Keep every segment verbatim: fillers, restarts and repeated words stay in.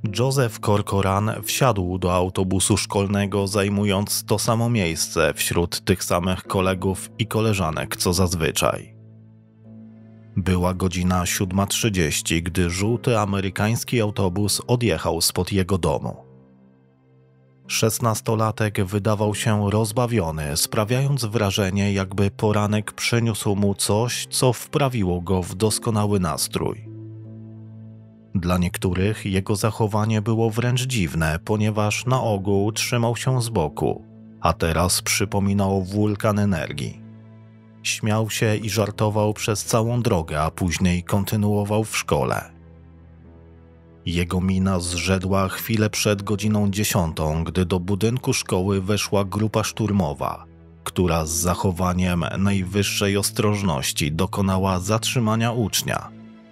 Joseph Corcoran wsiadł do autobusu szkolnego, zajmując to samo miejsce wśród tych samych kolegów i koleżanek co zazwyczaj. Była godzina siódma trzydzieści, gdy żółty amerykański autobus odjechał spod jego domu. Szesnastolatek wydawał się rozbawiony, sprawiając wrażenie, jakby poranek przyniósł mu coś, co wprawiło go w doskonały nastrój. Dla niektórych jego zachowanie było wręcz dziwne, ponieważ na ogół trzymał się z boku, a teraz przypominał wulkan energii. Śmiał się i żartował przez całą drogę, a później kontynuował w szkole. Jego mina zrzedła chwilę przed godziną dziesiątą, gdy do budynku szkoły weszła grupa szturmowa, która z zachowaniem najwyższej ostrożności dokonała zatrzymania ucznia.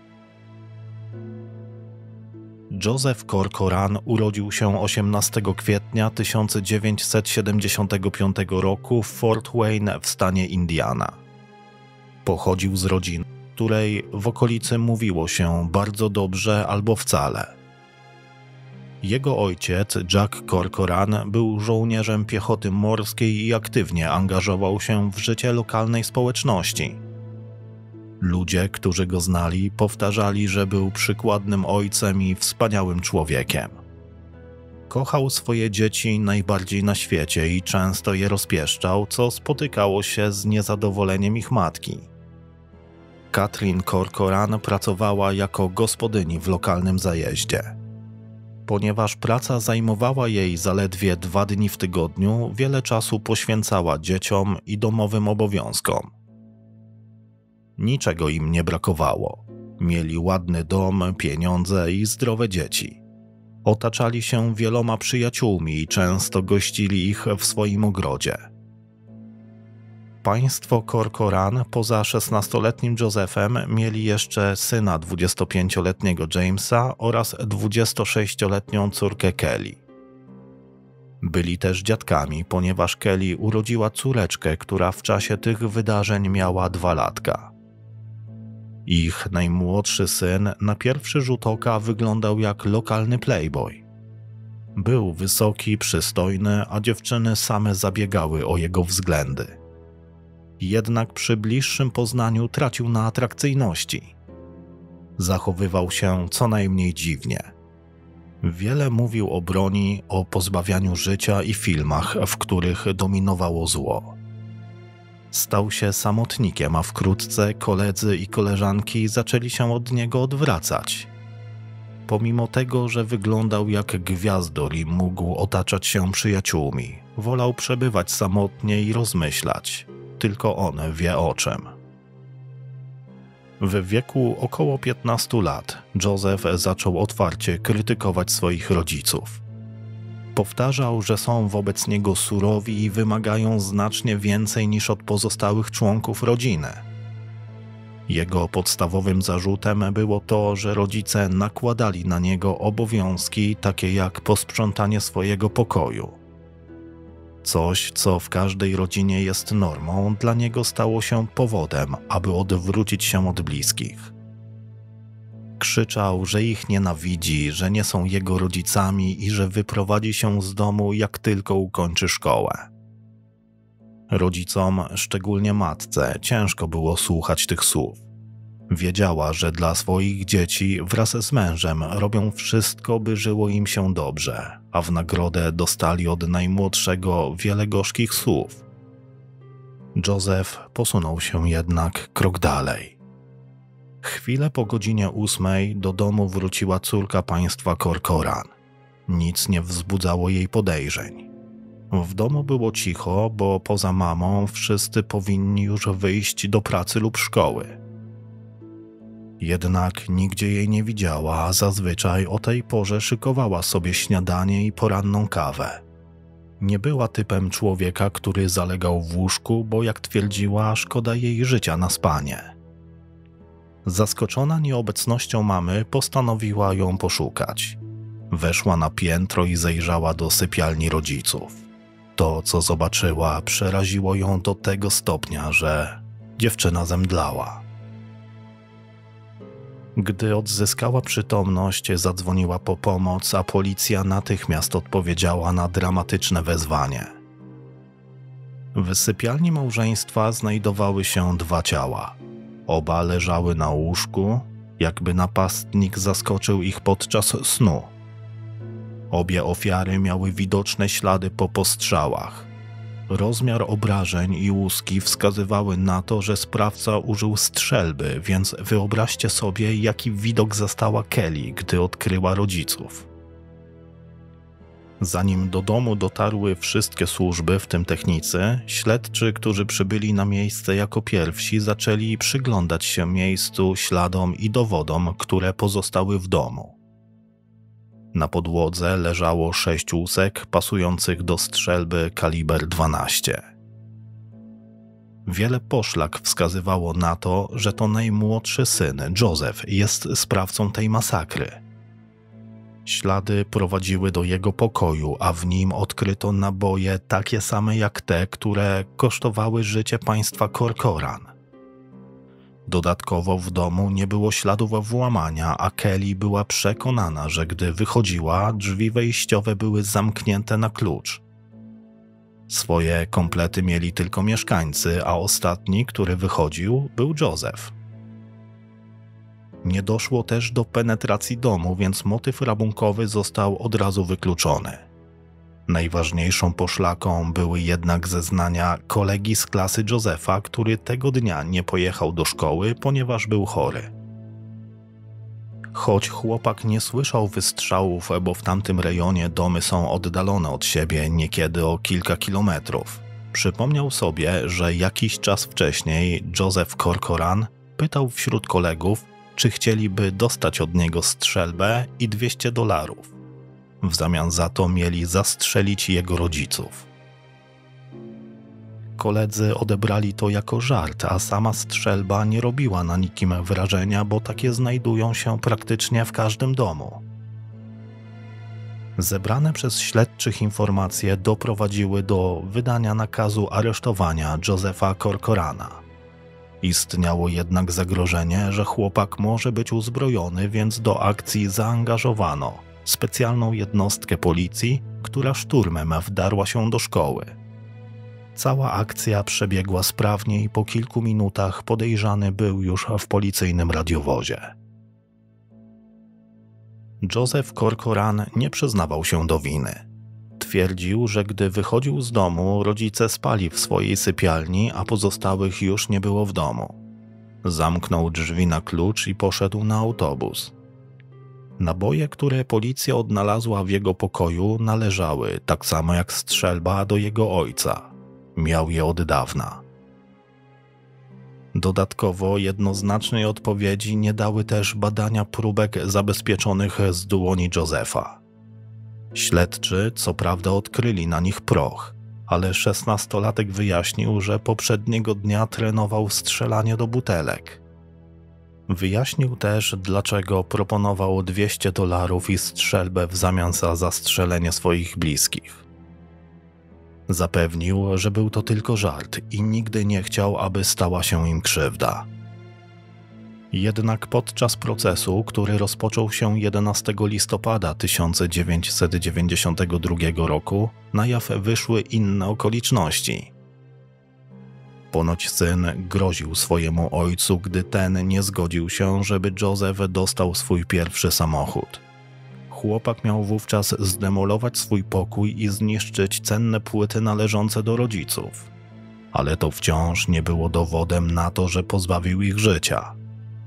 Joseph Corcoran urodził się osiemnastego kwietnia tysiąc dziewięćset siedemdziesiątego piątego roku w Fort Wayne w stanie Indiana. Pochodził z rodziny, której w okolicy mówiło się bardzo dobrze albo wcale. Jego ojciec, Jack Corcoran, był żołnierzem piechoty morskiej i aktywnie angażował się w życie lokalnej społeczności. Ludzie, którzy go znali, powtarzali, że był przykładnym ojcem i wspaniałym człowiekiem. Kochał swoje dzieci najbardziej na świecie i często je rozpieszczał, co spotykało się z niezadowoleniem ich matki. Katrin Corcoran pracowała jako gospodyni w lokalnym zajeździe. Ponieważ praca zajmowała jej zaledwie dwa dni w tygodniu, wiele czasu poświęcała dzieciom i domowym obowiązkom. Niczego im nie brakowało. Mieli ładny dom, pieniądze i zdrowe dzieci. Otaczali się wieloma przyjaciółmi i często gościli ich w swoim ogrodzie. Państwo Corcoran poza szesnastoletnim Josephem mieli jeszcze syna dwudziestopięcioletniego Jamesa oraz dwudziestosześcioletnią córkę Kelly. Byli też dziadkami, ponieważ Kelly urodziła córeczkę, która w czasie tych wydarzeń miała dwa latka. Ich najmłodszy syn na pierwszy rzut oka wyglądał jak lokalny playboy. Był wysoki, przystojny, a dziewczyny same zabiegały o jego względy. Jednak przy bliższym poznaniu tracił na atrakcyjności. Zachowywał się co najmniej dziwnie. Wiele mówił o broni, o pozbawianiu życia i filmach, w których dominowało zło. Stał się samotnikiem, a wkrótce koledzy i koleżanki zaczęli się od niego odwracać. Pomimo tego, że wyglądał jak gwiazdor i mógł otaczać się przyjaciółmi, wolał przebywać samotnie i rozmyślać. Tylko on wie o czym. W wieku około piętnastu lat Joseph zaczął otwarcie krytykować swoich rodziców. Powtarzał, że są wobec niego surowi i wymagają znacznie więcej niż od pozostałych członków rodziny. Jego podstawowym zarzutem było to, że rodzice nakładali na niego obowiązki takie jak posprzątanie swojego pokoju. Coś, co w każdej rodzinie jest normą, dla niego stało się powodem, aby odwrócić się od bliskich. Krzyczał, że ich nienawidzi, że nie są jego rodzicami i że wyprowadzi się z domu, jak tylko ukończy szkołę. Rodzicom, szczególnie matce, ciężko było słuchać tych słów. Wiedziała, że dla swoich dzieci wraz z mężem robią wszystko, by żyło im się dobrze, a w nagrodę dostali od najmłodszego wiele gorzkich słów. Joseph posunął się jednak krok dalej. Chwilę po godzinie ósmej do domu wróciła córka państwa Corcoran. Nic nie wzbudzało jej podejrzeń. W domu było cicho, bo poza mamą wszyscy powinni już wyjść do pracy lub szkoły. Jednak nigdzie jej nie widziała, a zazwyczaj o tej porze szykowała sobie śniadanie i poranną kawę. Nie była typem człowieka, który zalegał w łóżku, bo jak twierdziła, szkoda jej życia na spanie. Zaskoczona nieobecnością mamy, postanowiła ją poszukać. Weszła na piętro i zajrzała do sypialni rodziców. To, co zobaczyła, przeraziło ją do tego stopnia, że dziewczyna zemdlała. Gdy odzyskała przytomność, zadzwoniła po pomoc, a policja natychmiast odpowiedziała na dramatyczne wezwanie. W sypialni małżeństwa znajdowały się dwa ciała. Oba leżały na łóżku, jakby napastnik zaskoczył ich podczas snu. Obie ofiary miały widoczne ślady po postrzałach. Rozmiar obrażeń i łuski wskazywały na to, że sprawca użył strzelby, więc wyobraźcie sobie, jaki widok zastała Kelly, gdy odkryła rodziców. Zanim do domu dotarły wszystkie służby, w tym technicy, śledczy, którzy przybyli na miejsce jako pierwsi, zaczęli przyglądać się miejscu, śladom i dowodom, które pozostały w domu. Na podłodze leżało sześć łusek pasujących do strzelby kaliber dwanaście. Wiele poszlak wskazywało na to, że to najmłodszy syn, Joseph, jest sprawcą tej masakry. Ślady prowadziły do jego pokoju, a w nim odkryto naboje takie same jak te, które kosztowały życie państwa Corcoran. Dodatkowo w domu nie było śladów włamania, a Kelly była przekonana, że gdy wychodziła, drzwi wejściowe były zamknięte na klucz. Swoje komplety mieli tylko mieszkańcy, a ostatni, który wychodził, był Joseph. Nie doszło też do penetracji domu, więc motyw rabunkowy został od razu wykluczony. Najważniejszą poszlaką były jednak zeznania kolegi z klasy Josepha, który tego dnia nie pojechał do szkoły, ponieważ był chory. Choć chłopak nie słyszał wystrzałów, bo w tamtym rejonie domy są oddalone od siebie niekiedy o kilka kilometrów, przypomniał sobie, że jakiś czas wcześniej Joseph Corcoran pytał wśród kolegów, czy chcieliby dostać od niego strzelbę i dwieście dolarów. W zamian za to mieli zastrzelić jego rodziców. Koledzy odebrali to jako żart, a sama strzelba nie robiła na nikim wrażenia, bo takie znajdują się praktycznie w każdym domu. Zebrane przez śledczych informacje doprowadziły do wydania nakazu aresztowania Josepha Corcorana. Istniało jednak zagrożenie, że chłopak może być uzbrojony, więc do akcji zaangażowano specjalną jednostkę policji, która szturmem wdarła się do szkoły. Cała akcja przebiegła sprawnie i po kilku minutach podejrzany był już w policyjnym radiowozie. Joseph Corcoran nie przyznawał się do winy. Twierdził, że gdy wychodził z domu, rodzice spali w swojej sypialni, a pozostałych już nie było w domu. Zamknął drzwi na klucz i poszedł na autobus. Naboje, które policja odnalazła w jego pokoju, należały, tak samo jak strzelba, do jego ojca. Miał je od dawna. Dodatkowo jednoznacznej odpowiedzi nie dały też badania próbek zabezpieczonych z dłoni Josepha. Śledczy co prawda odkryli na nich proch, ale szesnastolatek wyjaśnił, że poprzedniego dnia trenował strzelanie do butelek. Wyjaśnił też, dlaczego proponował dwieście dolarów i strzelbę w zamian za zastrzelenie swoich bliskich. Zapewnił, że był to tylko żart i nigdy nie chciał, aby stała się im krzywda. Jednak podczas procesu, który rozpoczął się jedenastego listopada tysiąc dziewięćset dziewięćdziesiątego drugiego roku, na jaw wyszły inne okoliczności. Ponoć syn groził swojemu ojcu, gdy ten nie zgodził się, żeby Joseph dostał swój pierwszy samochód. Chłopak miał wówczas zdemolować swój pokój i zniszczyć cenne płyty należące do rodziców. Ale to wciąż nie było dowodem na to, że pozbawił ich życia.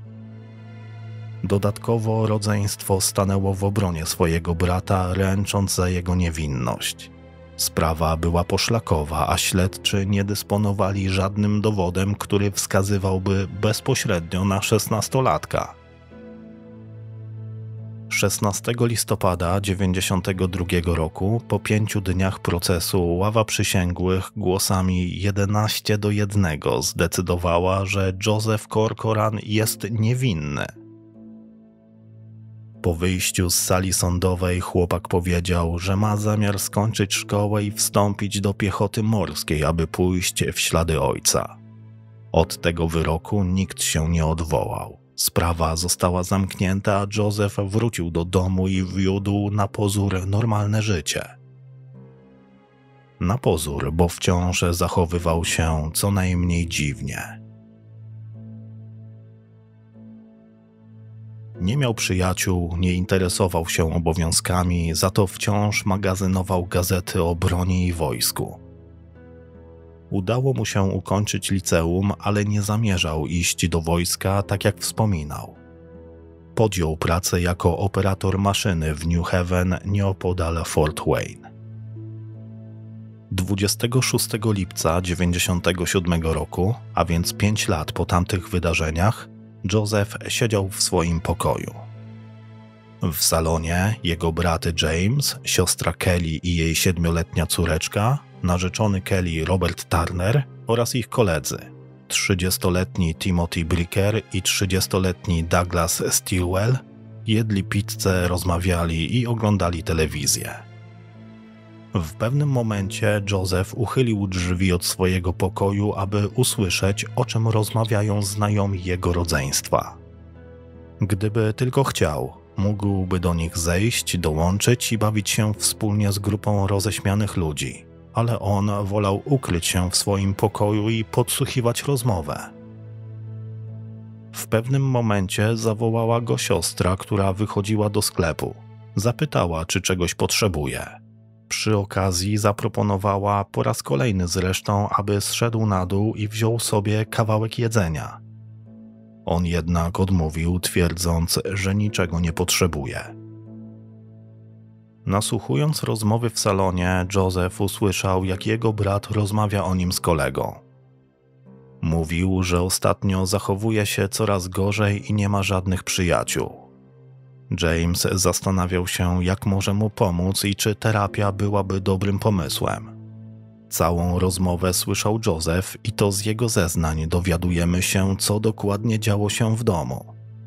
Dodatkowo rodzeństwo stanęło w obronie swojego brata, ręcząc za jego niewinność. Sprawa była poszlakowa, a śledczy nie dysponowali żadnym dowodem, który wskazywałby bezpośrednio na szesnastolatka. szesnastego listopada dziewięćdziesiątego drugiego roku, po pięciu dniach procesu, ława przysięgłych głosami jedenaście do jednego zdecydowała, że Joseph Corcoran jest niewinny. Po wyjściu z sali sądowej chłopak powiedział, że ma zamiar skończyć szkołę i wstąpić do piechoty morskiej, aby pójść w ślady ojca. Od tego wyroku nikt się nie odwołał. Sprawa została zamknięta, a Joseph wrócił do domu i wiódł na pozór normalne życie. Na pozór, bo wciąż zachowywał się co najmniej dziwnie. Nie miał przyjaciół, nie interesował się obowiązkami, za to wciąż magazynował gazety o broni i wojsku. Udało mu się ukończyć liceum, ale nie zamierzał iść do wojska, tak jak wspominał. Podjął pracę jako operator maszyny w New Haven, nieopodal Fort Wayne. dwudziestego szóstego lipca dziewięćdziesiątego siódmego roku, a więc pięć lat po tamtych wydarzeniach, Joseph siedział w swoim pokoju. W salonie jego brat James, siostra Kelly i jej siedmioletnia córeczka, narzeczony Kelly Robert Turner oraz ich koledzy, trzydziestoletni Timothy Bricker i trzydziestoletni Douglas Stilwell, jedli pizzę, rozmawiali i oglądali telewizję. W pewnym momencie Joseph uchylił drzwi od swojego pokoju, aby usłyszeć, o czym rozmawiają znajomi jego rodzeństwa. Gdyby tylko chciał, mógłby do nich zejść, dołączyć i bawić się wspólnie z grupą roześmianych ludzi, ale on wolał ukryć się w swoim pokoju i podsłuchiwać rozmowę. W pewnym momencie zawołała go siostra, która wychodziła do sklepu. Zapytała, czy czegoś potrzebuje. Przy okazji zaproponowała po raz kolejny zresztą, aby zszedł na dół i wziął sobie kawałek jedzenia. On jednak odmówił, twierdząc, że niczego nie potrzebuje. Nasłuchując rozmowy w salonie, Joseph usłyszał, jak jego brat rozmawia o nim z kolegą. Mówił, że ostatnio zachowuje się coraz gorzej i nie ma żadnych przyjaciół. James zastanawiał się, jak może mu pomóc i czy terapia byłaby dobrym pomysłem. Całą rozmowę słyszał Joseph i to z jego zeznań dowiadujemy się, co dokładnie działo się w domu.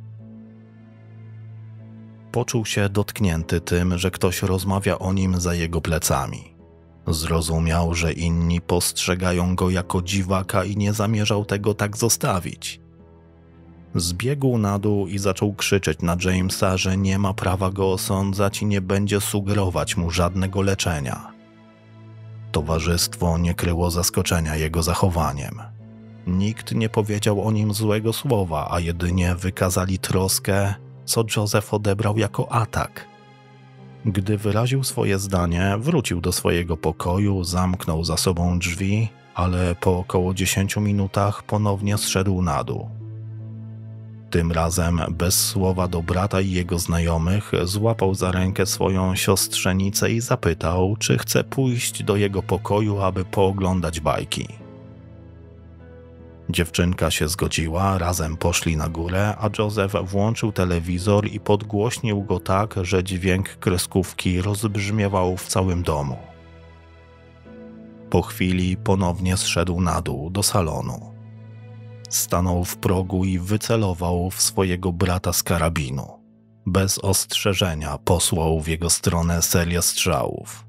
Poczuł się dotknięty tym, że ktoś rozmawia o nim za jego plecami. Zrozumiał, że inni postrzegają go jako dziwaka i nie zamierzał tego tak zostawić. Zbiegł na dół i zaczął krzyczeć na Jamesa, że nie ma prawa go osądzać i nie będzie sugerować mu żadnego leczenia. Towarzystwo nie kryło zaskoczenia jego zachowaniem. Nikt nie powiedział o nim złego słowa, a jedynie wykazali troskę, co Joseph odebrał jako atak. Gdy wyraził swoje zdanie, wrócił do swojego pokoju, zamknął za sobą drzwi, ale po około dziesięciu minutach ponownie zszedł na dół. Tym razem, bez słowa do brata i jego znajomych, złapał za rękę swoją siostrzenicę i zapytał, czy chce pójść do jego pokoju, aby pooglądać bajki. Dziewczynka się zgodziła, razem poszli na górę, a Joseph włączył telewizor i podgłośnił go tak, że dźwięk kreskówki rozbrzmiewał w całym domu. Po chwili ponownie zszedł na dół do salonu. Stanął w progu i wycelował w swojego brata z karabinu. Bez ostrzeżenia posłał w jego stronę serię strzałów.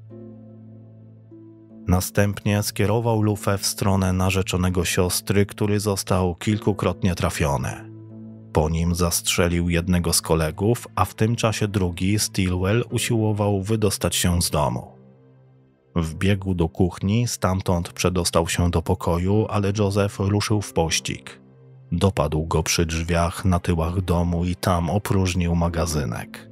Następnie skierował lufę w stronę narzeczonego siostry, który został kilkukrotnie trafiony. Po nim zastrzelił jednego z kolegów, a w tym czasie drugi, Stilwell, usiłował wydostać się z domu. Wbiegł do kuchni, stamtąd przedostał się do pokoju, ale Joseph ruszył w pościg. Dopadł go przy drzwiach na tyłach domu i tam opróżnił magazynek.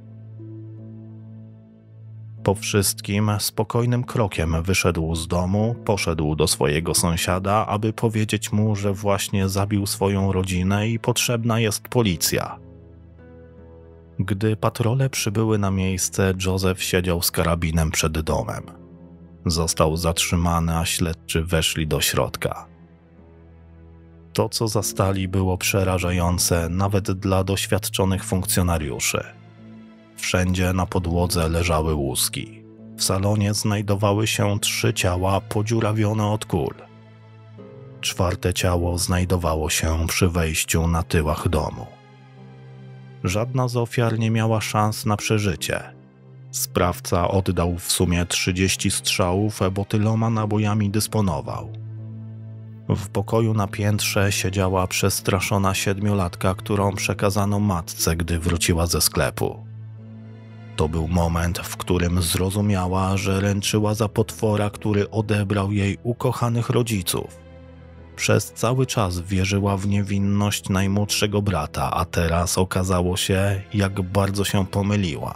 Po wszystkim spokojnym krokiem wyszedł z domu, poszedł do swojego sąsiada, aby powiedzieć mu, że właśnie zabił swoją rodzinę i potrzebna jest policja. Gdy patrole przybyły na miejsce, Joseph siedział z karabinem przed domem. Został zatrzymany, a śledczy weszli do środka. To, co zastali, było przerażające nawet dla doświadczonych funkcjonariuszy. Wszędzie na podłodze leżały łuski. W salonie znajdowały się trzy ciała podziurawione od kul. Czwarte ciało znajdowało się przy wejściu na tyłach domu. Żadna z ofiar nie miała szans na przeżycie. Sprawca oddał w sumie trzydzieści strzałów, bo tyloma nabojami dysponował. W pokoju na piętrze siedziała przestraszona siedmiolatka, którą przekazano matce, gdy wróciła ze sklepu. To był moment, w którym zrozumiała, że ręczyła za potwora, który odebrał jej ukochanych rodziców. Przez cały czas wierzyła w niewinność najmłodszego brata, a teraz okazało się, jak bardzo się pomyliła.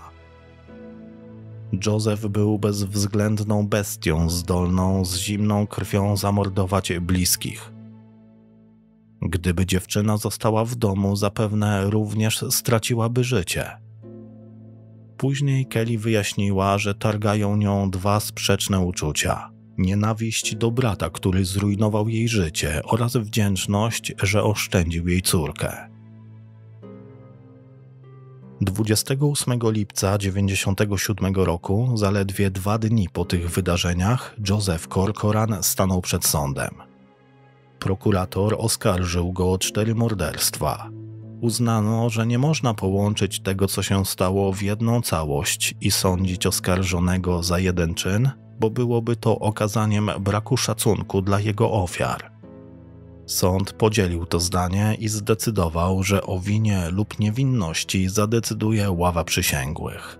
Joseph był bezwzględną bestią zdolną z zimną krwią zamordować bliskich. Gdyby dziewczyna została w domu, zapewne również straciłaby życie. Później Kelly wyjaśniła, że targają nią dwa sprzeczne uczucia. Nienawiść do brata, który zrujnował jej życie, oraz wdzięczność, że oszczędził jej córkę. dwudziestego ósmego lipca dziewięćdziesiątego siódmego roku, zaledwie dwa dni po tych wydarzeniach, Joseph Corcoran stanął przed sądem. Prokurator oskarżył go o cztery morderstwa. Uznano, że nie można połączyć tego, co się stało, w jedną całość i sądzić oskarżonego za jeden czyn, bo byłoby to okazaniem braku szacunku dla jego ofiar. Sąd podzielił to zdanie i zdecydował, że o winie lub niewinności zadecyduje ława przysięgłych.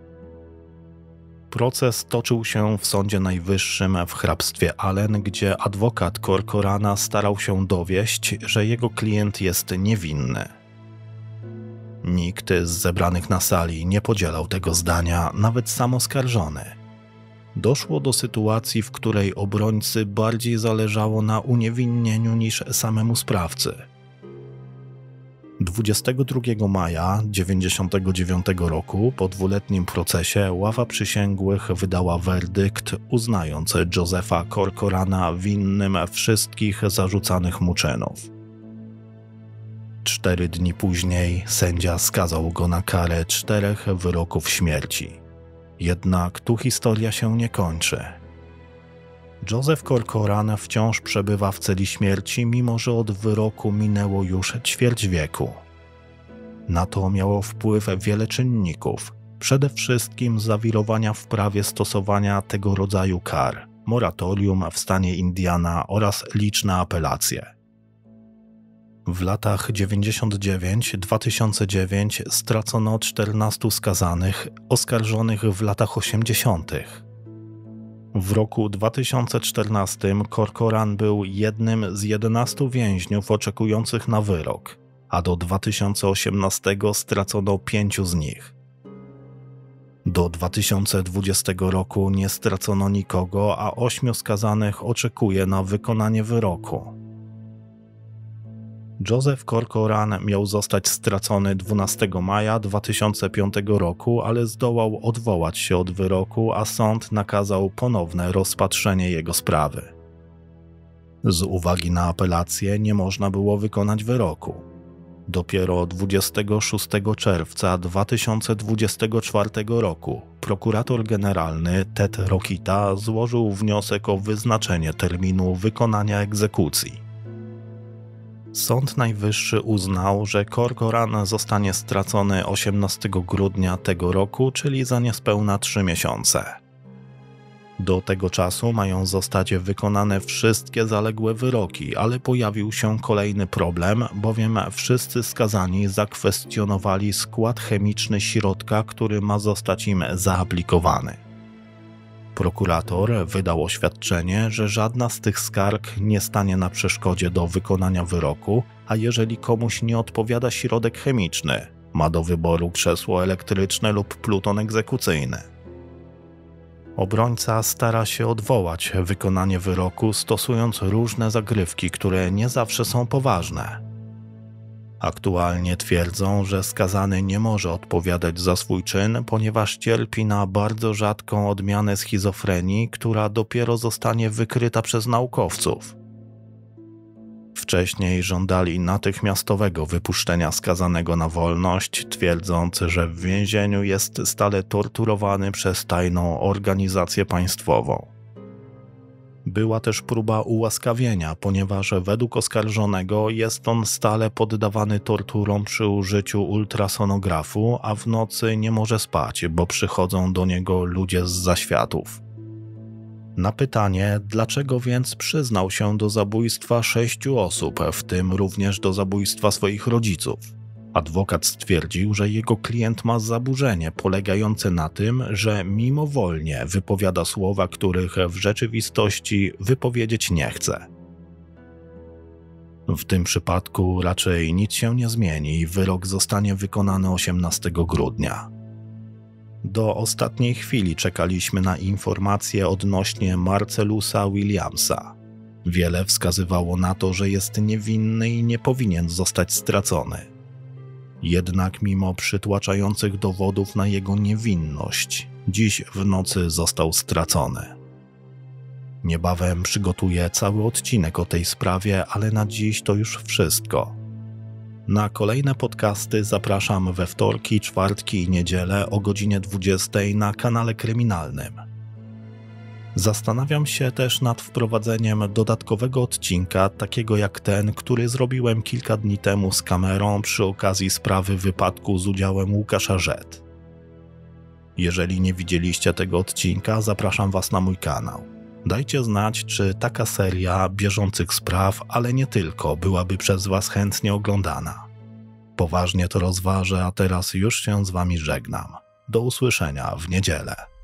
Proces toczył się w Sądzie Najwyższym w hrabstwie Allen, gdzie adwokat Corcorana starał się dowieść, że jego klient jest niewinny. Nikt z zebranych na sali nie podzielał tego zdania, nawet sam oskarżony. Doszło do sytuacji, w której obrońcy bardziej zależało na uniewinnieniu niż samemu sprawcy. dwudziestego drugiego maja dziewięćdziesiątego dziewiątego roku po dwuletnim procesie ława przysięgłych wydała werdykt, uznając Josepha Corcorana winnym wszystkich zarzucanych mu czynów. Cztery dni później sędzia skazał go na karę czterech wyroków śmierci. Jednak tu historia się nie kończy. Joseph Corcoran wciąż przebywa w celi śmierci, mimo że od wyroku minęło już ćwierć wieku. Na to miało wpływ wiele czynników, przede wszystkim zawirowania w prawie stosowania tego rodzaju kar, moratorium w stanie Indiana oraz liczne apelacje. W latach dziewięćdziesiątym dziewiątym do dwa tysiące dziewiątego stracono czternastu skazanych, oskarżonych w latach osiemdziesiątych. W roku dwa tysiące czternastym Corcoran był jednym z jedenastu więźniów oczekujących na wyrok, a do dwa tysiące osiemnastego stracono pięciu z nich. Do dwa tysiące dwudziestego roku nie stracono nikogo, a ośmiu skazanych oczekuje na wykonanie wyroku. Joseph Corcoran miał zostać stracony dwunastego maja dwa tysiące piątego roku, ale zdołał odwołać się od wyroku, a sąd nakazał ponowne rozpatrzenie jego sprawy. Z uwagi na apelację nie można było wykonać wyroku. Dopiero dwudziestego szóstego czerwca dwa tysiące dwudziestego czwartego roku prokurator generalny Ted Rokita złożył wniosek o wyznaczenie terminu wykonania egzekucji. Sąd Najwyższy uznał, że Corcoran zostanie stracony osiemnastego grudnia tego roku, czyli za niespełna trzy miesiące. Do tego czasu mają zostać wykonane wszystkie zaległe wyroki, ale pojawił się kolejny problem, bowiem wszyscy skazani zakwestionowali skład chemiczny środka, który ma zostać im zaaplikowany. Prokurator wydał oświadczenie, że żadna z tych skarg nie stanie na przeszkodzie do wykonania wyroku, a jeżeli komuś nie odpowiada środek chemiczny, ma do wyboru krzesło elektryczne lub pluton egzekucyjny. Obrońca stara się odwołać wykonanie wyroku, stosując różne zagrywki, które nie zawsze są poważne. Aktualnie twierdzą, że skazany nie może odpowiadać za swój czyn, ponieważ cierpi na bardzo rzadką odmianę schizofrenii, która dopiero zostanie wykryta przez naukowców. Wcześniej żądali natychmiastowego wypuszczenia skazanego na wolność, twierdząc, że w więzieniu jest stale torturowany przez tajną organizację państwową. Była też próba ułaskawienia, ponieważ według oskarżonego jest on stale poddawany torturom przy użyciu ultrasonografu, a w nocy nie może spać, bo przychodzą do niego ludzie z zaświatów. Na pytanie, dlaczego więc przyznał się do zabójstwa sześciu osób, w tym również do zabójstwa swoich rodziców, adwokat stwierdził, że jego klient ma zaburzenie polegające na tym, że mimowolnie wypowiada słowa, których w rzeczywistości wypowiedzieć nie chce. W tym przypadku raczej nic się nie zmieni i wyrok zostanie wykonany osiemnastego grudnia. Do ostatniej chwili czekaliśmy na informacje odnośnie Marcelusa Williamsa. Wiele wskazywało na to, że jest niewinny i nie powinien zostać stracony. Jednak mimo przytłaczających dowodów na jego niewinność, dziś w nocy został stracony. Niebawem przygotuję cały odcinek o tej sprawie, ale na dziś to już wszystko. Na kolejne podcasty zapraszam we wtorki, czwartki i niedzielę o godzinie dwudziestej na kanale kryminalnym. Zastanawiam się też nad wprowadzeniem dodatkowego odcinka, takiego jak ten, który zrobiłem kilka dni temu z kamerą przy okazji sprawy wypadku z udziałem Łukasza Z. Jeżeli nie widzieliście tego odcinka, zapraszam Was na mój kanał. Dajcie znać, czy taka seria bieżących spraw, ale nie tylko, byłaby przez Was chętnie oglądana. Poważnie to rozważę, a teraz już się z Wami żegnam. Do usłyszenia w niedzielę.